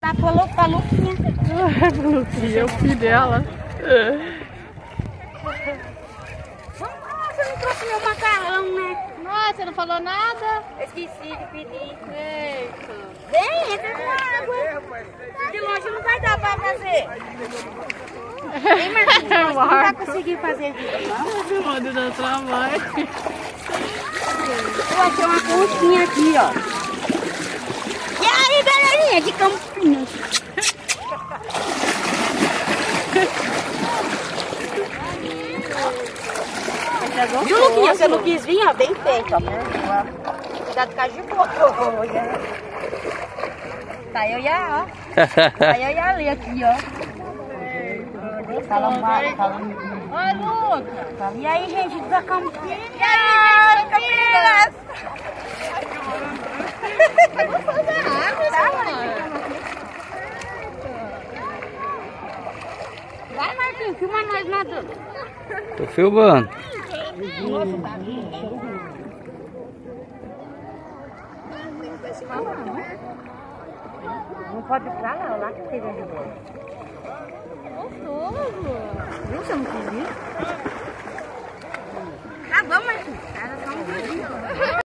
Tá pra Luquinha. Luquinha, é o filho dela. Você não trouxe meu macarrão, né? Nossa, você não falou nada? Esqueci de pedir. Eita. Vem, entra com água. De longe não vai dar pra fazer. Vem, Marquinhos, você não vai conseguir fazer vídeo, não? Manda da sua mãe. Eu achei uma conchinha aqui, ó. E aí, galerinha de Campinas? Viu, Luquinha? Você não quis vir, ó, bem feito, ó. Cuidado com a jiboia. Tá eu e a, ó. Tá eu e a Lê aqui, ó. Fala. Oi, Lucas. E aí, gente da Campinas? E aí, gente da Campinas? Vou fazer água, Vai, Marquinhos, filma nós nadando. Tô filmando. Não pode ir pra lá que tem de boa. gostoso. Viu, você não quis ir?